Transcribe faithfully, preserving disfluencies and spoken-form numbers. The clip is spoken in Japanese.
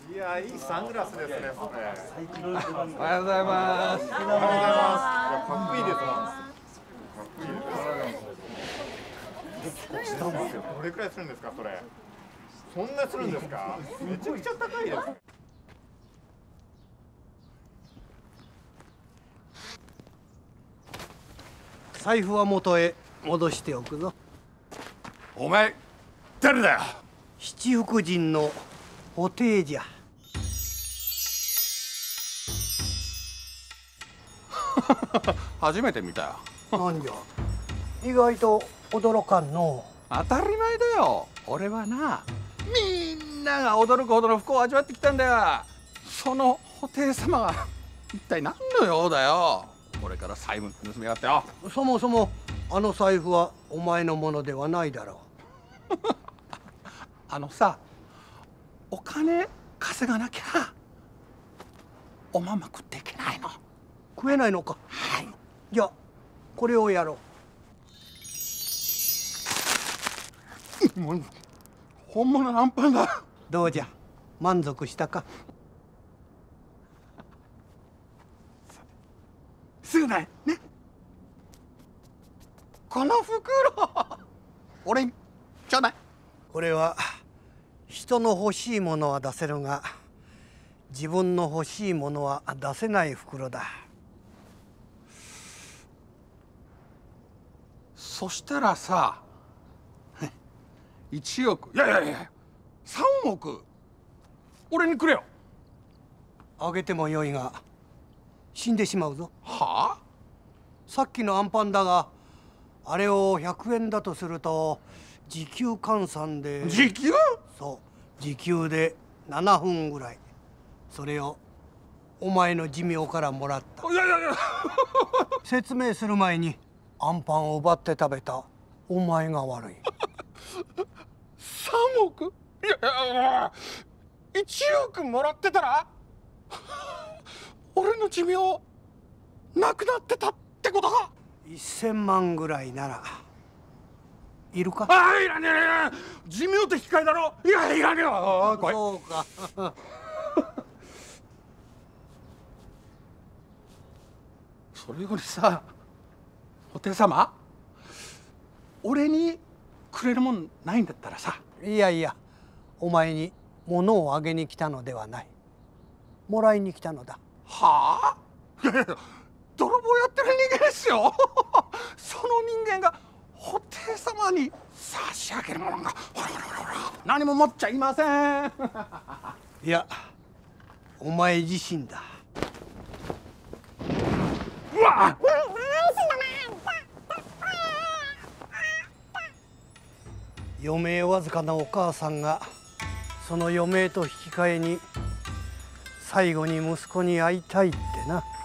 いや、いいサングラスですね。それ。 おはようございます。 おはようございます。いや、かっこいいですな。かっこいいです。どれくらいするんですか、それ。そんなするんですか。めちゃくちゃ高いです。 財布は元へ戻しておくぞ。 お前誰だよ。 七福神のおていじゃ。 初めて見たよ。 なんじゃ、意外と驚かんの。 当たり前だよ。俺はな、みんなが驚くほどの不幸を味わってきたんだよ。その布袋様が一体何の用だよ。これから財布盗みやがってよ。 そもそもあの財布はお前のものではないだろう。 あのさ、お金稼がなきゃおまま食っていけないの。 食えないのか。 はい。 じゃあこれをやろう。もう本物のアンパンだ。 どうじゃ、満足したか。 すぐないね。この袋俺にちょうだい。 これは人の欲しいものは出せるが、自分の欲しいものは出せない袋だ。 そしたらさ、いちおく、いやいやいやさんおく俺にくれよ。 あげてもよいが死んでしまうぞ。 はあ。 さっきのアンパンだが、あれをひゃくえんだとすると時給換算で。 時給？ そう、時給でななふんぐらい。それをお前の寿命からもらった。 いやいやいや説明する前にアンパンを奪って食べたお前が悪い。 さんおく？いやいやいちおくもらってたら俺の寿命なくなってたってことか。 せんまんぐらいならいるか。 ああ、いらねえいらねえ。寿命と引き換えだろ。いやいらねえわ。 そうか。 それよりさ、お手様、俺にくれるもんないんだったらさ。 いやいや、お前に物をあげに来たのではない。もらいに来たのだ。 はあ。いやいや泥棒やってる人間ですよ。その人間が布袋様に差し上げるものがほらほらほらほら何も持っちゃいません。 いや、お前自身だ。 うわっ、 余命わずかなお母さんがその余命と引き換えに最後に息子に会いたいってな。